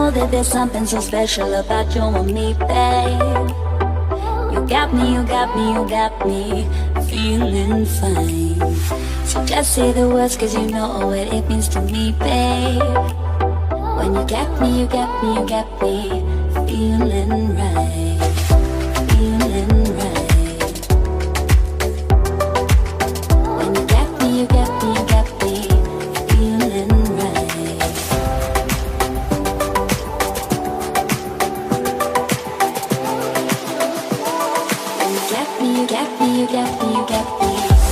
know that there's something so special about you and me, babe. You got me, you got me, you got me feeling fine. So just say the words, cause you know what it means to me, babe. When you got me, you got me, you got me feeling right, feeling right. When you got me, you got me, you got me feeling right. When you got me, you got me, you got me, you got me.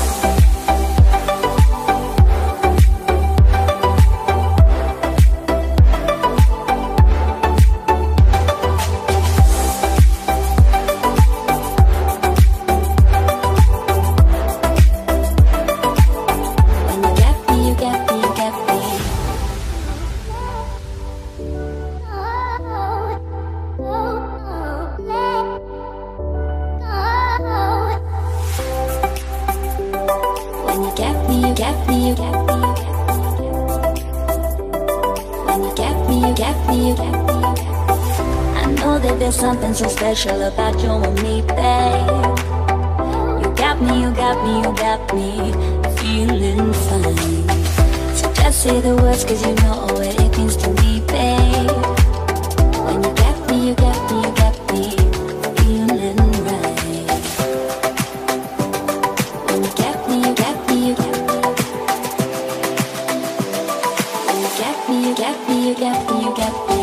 There's something so special about you and me, babe. You got me, you got me, you got me feeling fine. So just say the words, cause you know what it means to me, babe. When you got me, you got me, you got me feeling right. When you got me, you got me, you got me. When you got me, you got me, you got me, you got me.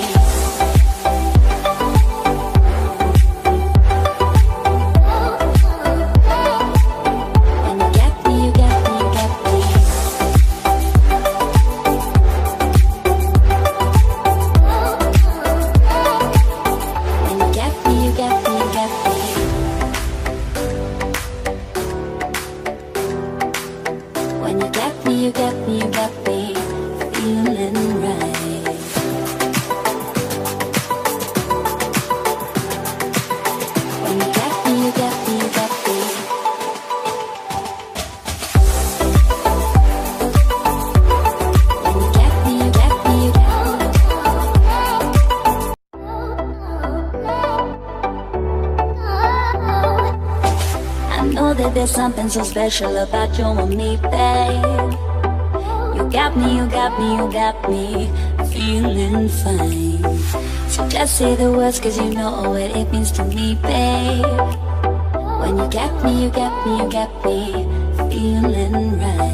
There's something so special about you and me, babe. You got me, you got me, you got me feeling fine. So just say the words, cause you know what it means to me, babe. When you got me, you got me, you got me feeling right.